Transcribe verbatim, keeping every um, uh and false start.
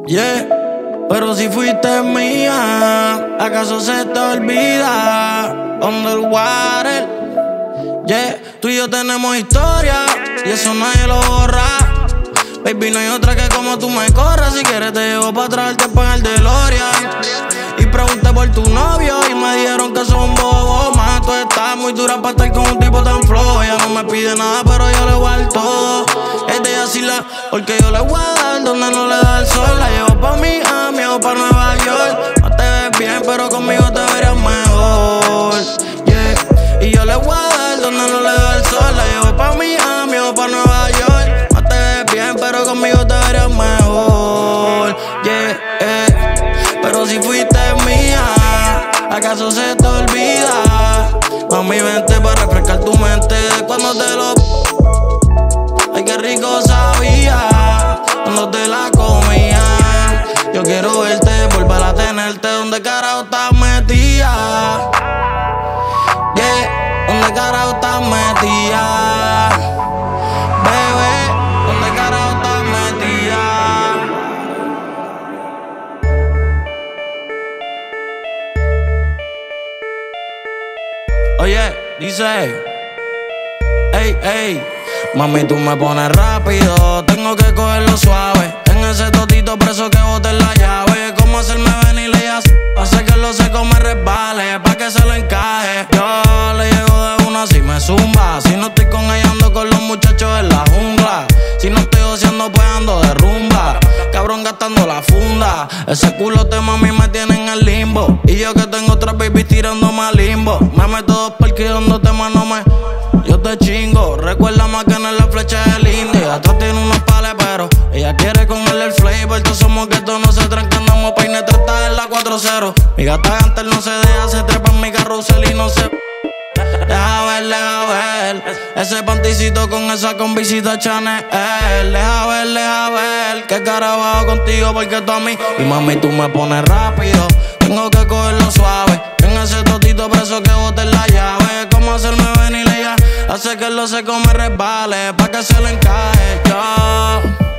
Yeah, pero si fuiste mía, ¿acaso se te olvida? Underwater, yeah, tú y yo tenemos historia y eso nadie lo borra. Baby, no hay otra que como tú me corras. Si quieres te llevo pa' atrás el tiempo en el DeLorean. Y pregunté por tu novio y me dijeron que son bobos. Más tú estás muy dura pa' estar con un tipo tan flojo. Ella no me pide nada, pero yo le voy a dar todo. Es de ella sí la, porque yo le voy a dar donde no le da el sol. La llevo pa' Miami o pa' Nueva York. No te ves bien, pero conmigo te verías mejor. Yeah, y yo le voy a dar donde no le da el sol. La llevo pa' Miami o pa' Nueva York. No te ves bien, pero conmigo te verías mejor. Yeah, yeah. Pero si fuiste mía, ¿acaso se te olvida? Mami, vente pa' refrescar tu mente cuando te lo... Ay, qué rico sabía cuando te la comía. Yo quiero verte, volver a tenerte. ¿Dónde carajo estás metida? Yeah, ¿dónde carajo estás metida? Bebé, ¿dónde carajo estás metida? Oye, dice, ey, ey, mami, tú me pones rápido, tengo que cogerlo suave. En ese totito preso que bote la llave. ¿Cómo hacerme venir y ella hace que lo seco me resbale, pa' que se lo encaje? Yo le llego de una si me zumba. Si no estoy con ella ando con los muchachos en la jungla. Si no estoy oceando pues ando de rumba. Cabrón gastando la funda. Ese culo te mami me tiene en el limbo. Y yo que tengo otras baby tirándome al limbo. Me meto dos parques dándote mano me... Yo te chingo, recuerda más que en la flecha del indio. Atrás tiene unos pales, pero ella quiere comerle el flavor. Todos somos que todos no se trancan, andamos peine trata en la cuatro cero. Mi gata antes no se deja, se trepa en mi carrusel y no se... Deja ver, deja ver ese panticito con esa con visita Chanel. Deja ver, deja ver que carabajo contigo porque tú a mí. Y mami, tú me pones rápido, tengo que cogerlo suave. En ese totito preso que bote la llave. ¿Cómo hacerme venir ella? Hace que lo seco me resbale, pa' que se lo encaje yo.